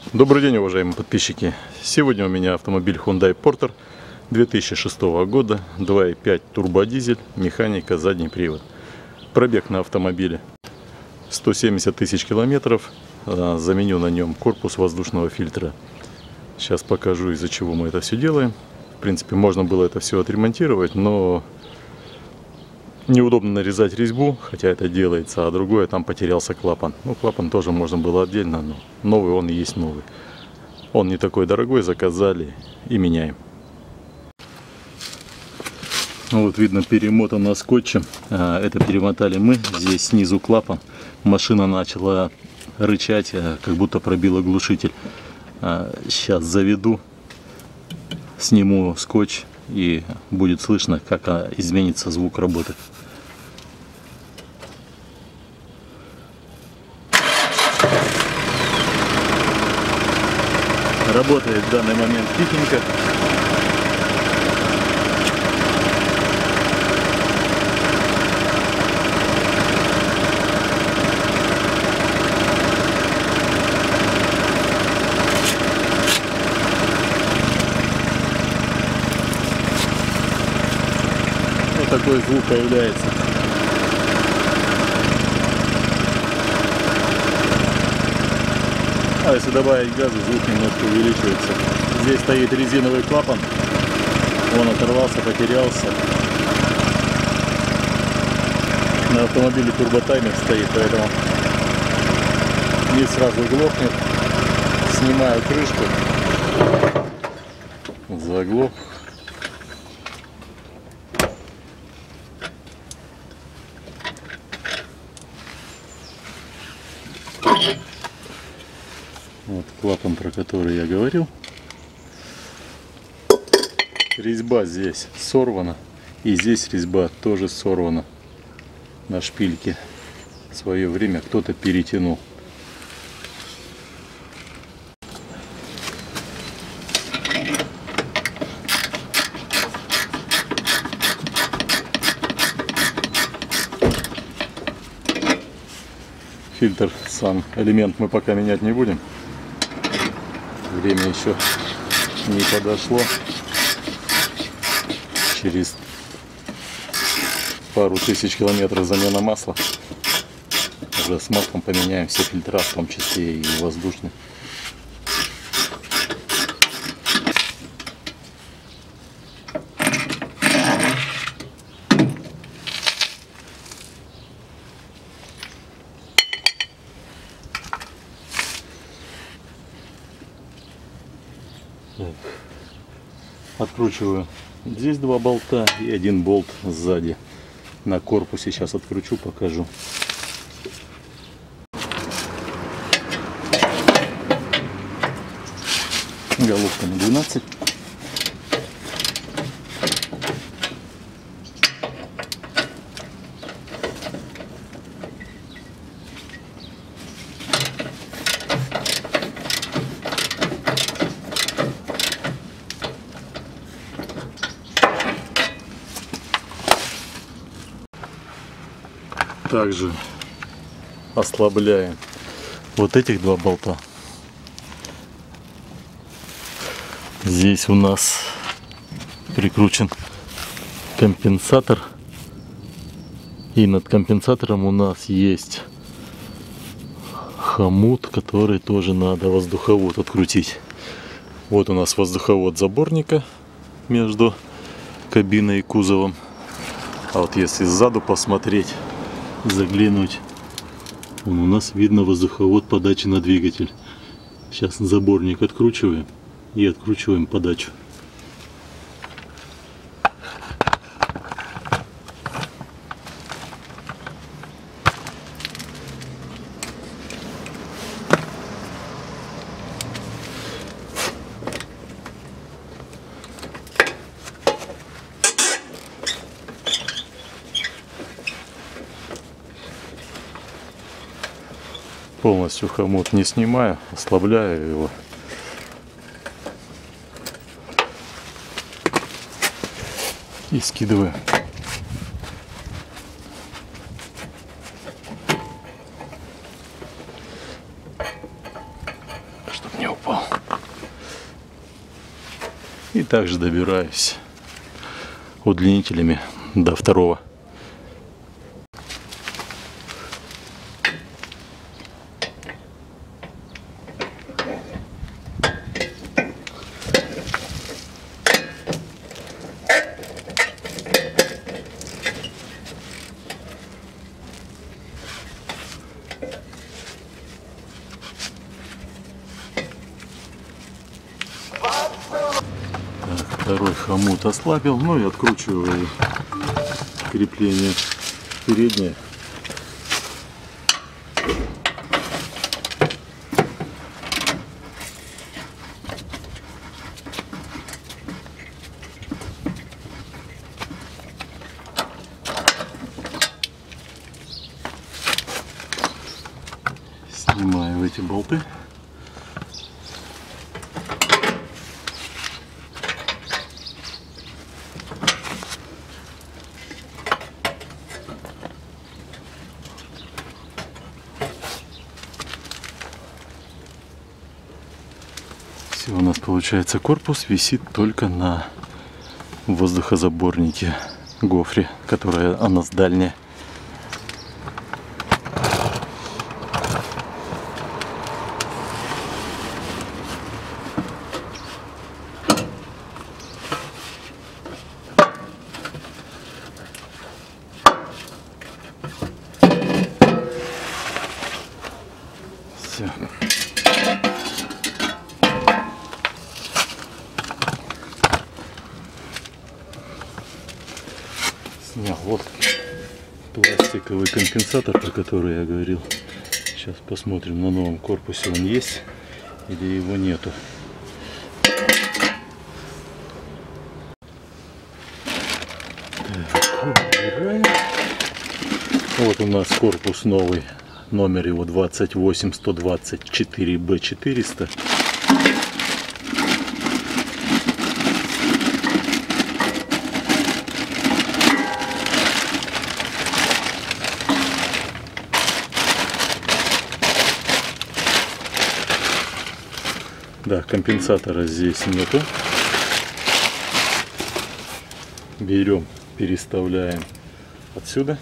Добрый день, уважаемые подписчики! Сегодня у меня автомобиль Hyundai Porter 2006 года, 2.5 турбодизель, механика, задний привод. Пробег на автомобиле 170 тысяч километров. Заменю на нем корпус воздушного фильтра. Сейчас покажу, из-за чего мы это все делаем. В принципе, можно было это все отремонтировать, но неудобно нарезать резьбу, хотя это делается, а другое, там потерялся клапан. Ну, клапан тоже можно было отдельно, но новый он и есть новый. Он не такой дорогой, заказали и меняем. Ну, вот видно, перемотано скотчем. Это перемотали мы. Здесь снизу клапан. Машина начала рычать, как будто пробила глушитель. Сейчас заведу, сниму скотч, и будет слышно, как изменится звук работы. Работает в данный момент тихенько. Вот такой звук появляется. А если добавить газу, звук немножко увеличивается. Здесь стоит резиновый клапан. Он оторвался, потерялся. На автомобиле турботаймер стоит, поэтому не сразу глохнет. Снимаю крышку. Заглох. Вот клапан, про который я говорил. Резьба здесь сорвана. И здесь резьба тоже сорвана. На шпильке. В свое время кто-то перетянул. Фильтр, сам элемент мы пока менять не будем. Время еще не подошло. Через пару тысяч километров замена масла. Уже с маслом поменяем все фильтра, в том числе и воздушные. Откручиваю здесь два болта и один болт сзади на корпусе. Сейчас откручу, покажу. Головка на 12. Также ослабляем вот этих два болта. Здесь у нас прикручен компенсатор, и над компенсатором у нас есть хомут, который тоже надо воздуховод открутить. Вот у нас воздуховод заборника между кабиной и кузовом. А вот если сзади посмотреть, заглянуть, у нас видно воздуховод подачи на двигатель. Сейчас заборник откручиваем и откручиваем подачу. Полностью хомут не снимаю, ослабляю его. И скидываю. Чтобы не упал. И также добираюсь удлинителями до второго. Второй хомут ослабил, ну и откручиваю крепление переднее. Снимаю эти болты. Все, у нас получается корпус висит только на воздухозаборнике гофре, которая у нас дальняя. Все. Снял вот пластиковый компенсатор, про который я говорил. Сейчас посмотрим, на новом корпусе он есть или его нету. Так, убираем. Вот у нас корпус новый, номер его 28124B400. Да, компенсатора здесь нету. Берем, переставляем отсюда.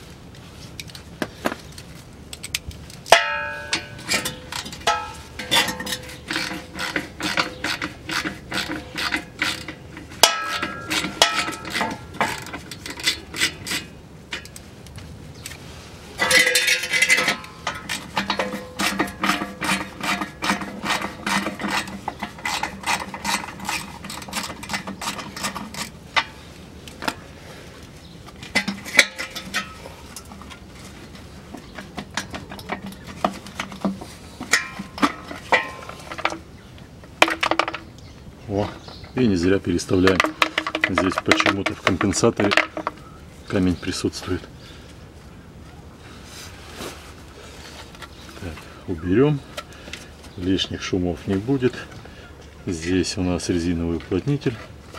О, и не зря переставляем. Здесь почему-то в компенсаторе камень присутствует. Так, уберем. Лишних шумов не будет. Здесь у нас резиновый уплотнитель.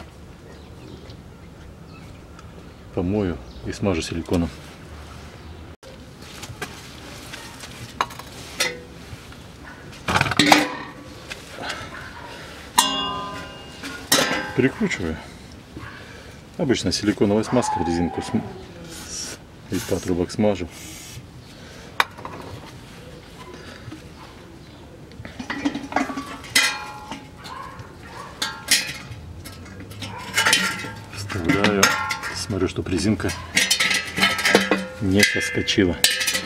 Помою и смажу силиконом. Прикручиваю. Обычно силиконовая смазка, резинку и патрубок смажу. Вставляю. Смотрю, чтобы резинка не соскочила.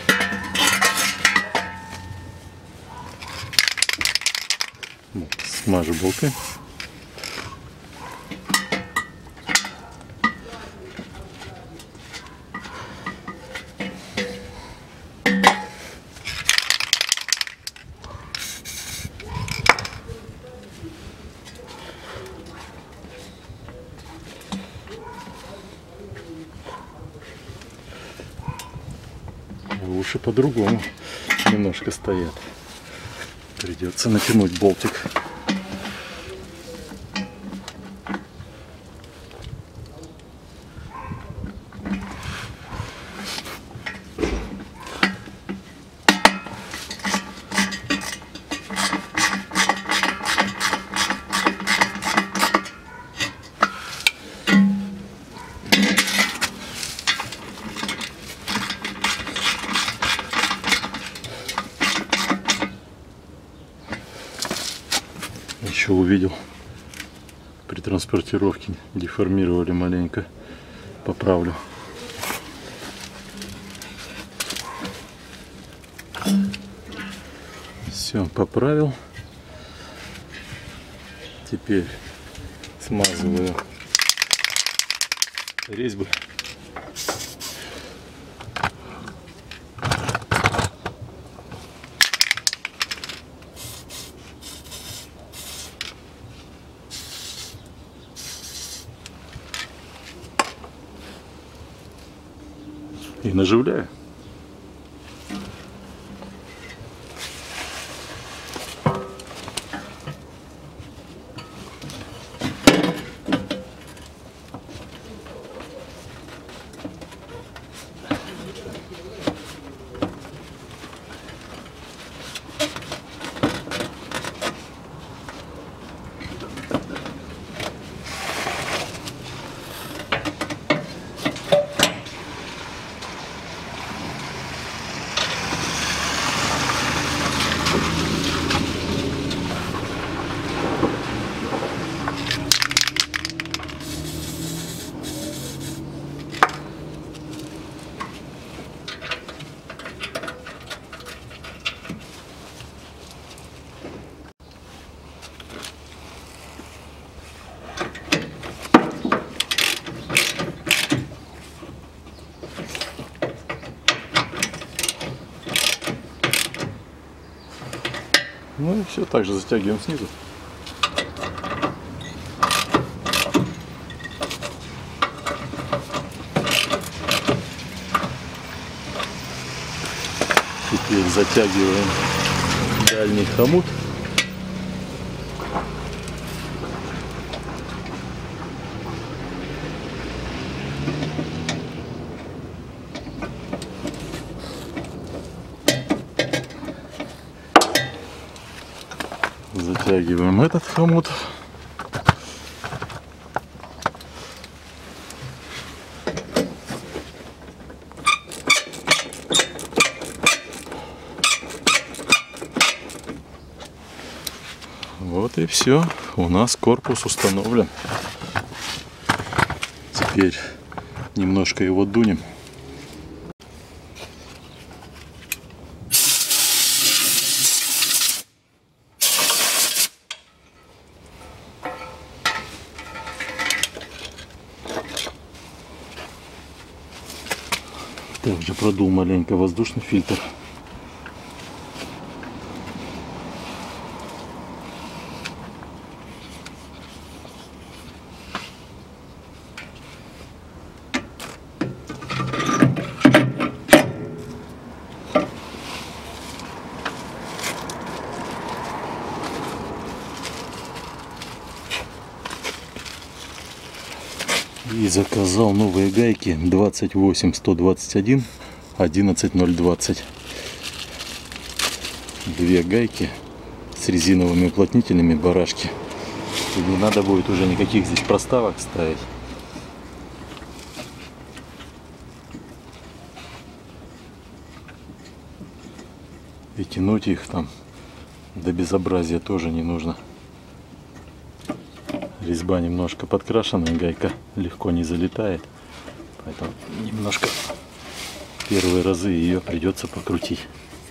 Смажу болты. Уши по-другому немножко стоят. Придется натянуть болтик. Еще увидел, при транспортировке деформировали маленько. Поправлю. Все, поправил. Теперь смазываю резьбы. И наживляю. Ну и все, также затягиваем снизу. Теперь затягиваем дальний хомут. Затягиваем этот хомут. Вот и все. У нас корпус установлен. Теперь немножко его дунем. Также продул маленько воздушный фильтр. И заказал новые гайки 28-121 11-020. Две гайки с резиновыми уплотнителями барашки. И не надо будет уже никаких здесь проставок ставить. И тянуть их там до безобразия тоже не нужно. Резьба немножко подкрашенная, гайка легко не залетает, поэтому немножко первые разы ее придется покрутить.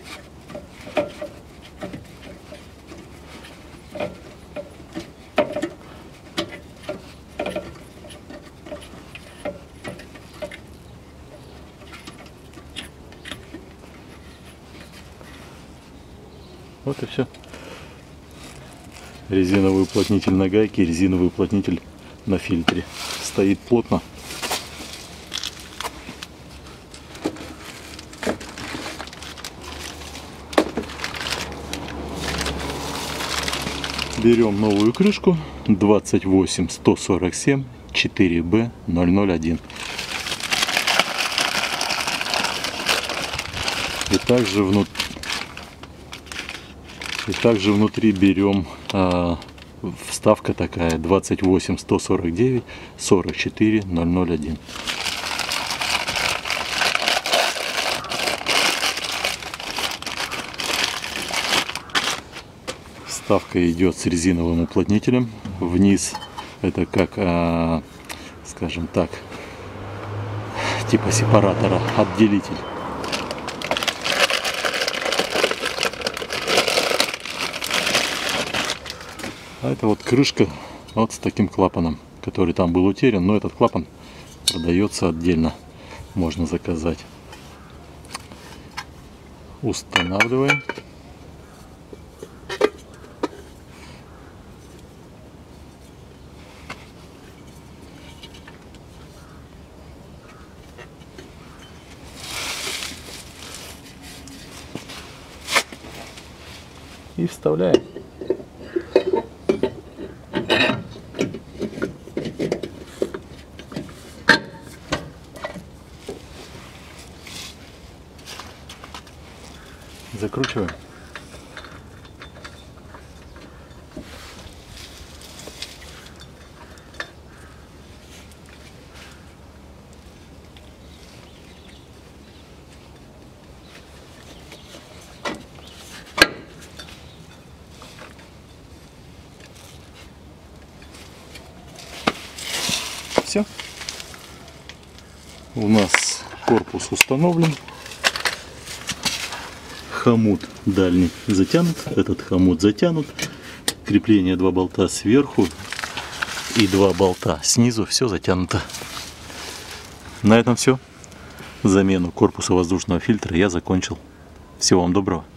Вот и все. Резиновый уплотнитель на гайке, резиновый уплотнитель на фильтре. Стоит плотно. Берем новую крышку 28-147 4B 001. И также внутри берем вставка такая 28-149 44 001. Вставка идет с резиновым уплотнителем. Вниз это как, скажем так, типа сепаратора, отделитель. А это вот крышка вот с таким клапаном, который там был утерян, но этот клапан продается отдельно, можно заказать. Устанавливаем. И вставляем. Закручиваем. Все. У нас корпус установлен. Хомут дальний затянут, этот хомут затянут. Крепление 2 болта сверху и 2 болта снизу. Все затянуто. На этом все. Замену корпуса воздушного фильтра я закончил. Всего вам доброго.